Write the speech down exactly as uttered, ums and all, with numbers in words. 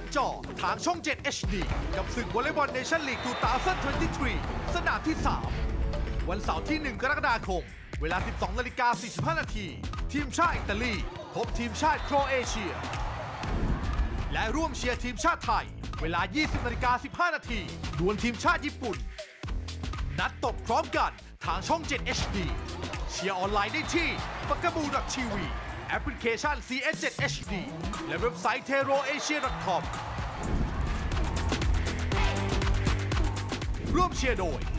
จอทางช่อง เจ็ด เอช ดี กับศึกวอลเลย์บอลเนชั่นลีก สองพันยี่สิบสาม สนามที่ สาม วันเสาร์ที่ หนึ่ง กรกฎาคม เวลา สิบสองนาฬิกาสี่สิบห้า นาที ทีมชาติอิตาลีพบทีมชาติโครเอเชีย และร่วมเชียร์ทีมชาติไทย เวลา ยี่สิบนาฬิกาสิบห้า นาที ดวลทีมชาติญี่ปุ่น นัดตบพร้อมกันทางช่อง เจ็ด เอช ดี เชียร์ออนไลน์ได้ที่ บักกะบู ที วี แอปพลิเคชัน ซี เอส เจ็ด เอช ดี และเว็บไซต์ เทโรเอเชีย ดอท คอม ร่วมเชียร์โดย